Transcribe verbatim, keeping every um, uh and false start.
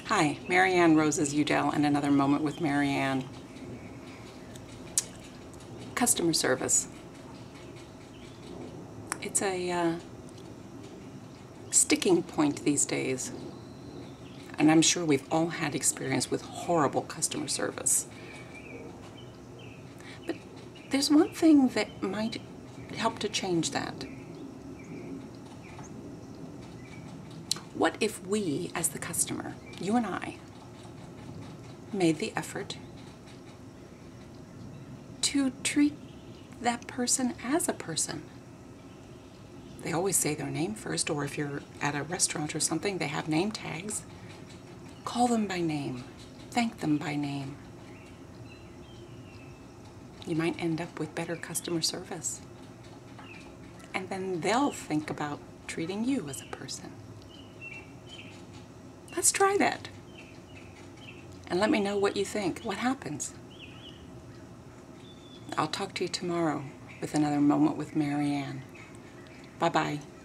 Hi, Maryann Roses Udell and another moment with Maryann. Customer service. It's a uh, sticking point these days. And I'm sure we've all had experience with horrible customer service. But there's one thing that might help to change that. What if we, as the customer, you and I, made the effort to treat that person as a person? They always say their name first, or if you're at a restaurant or something, they have name tags. Call them by name. Thank them by name. You might end up with better customer service. And then they'll think about treating you as a person. Let's try that. And let me know what you think. What happens? I'll talk to you tomorrow with another moment with Maryann. Bye-bye.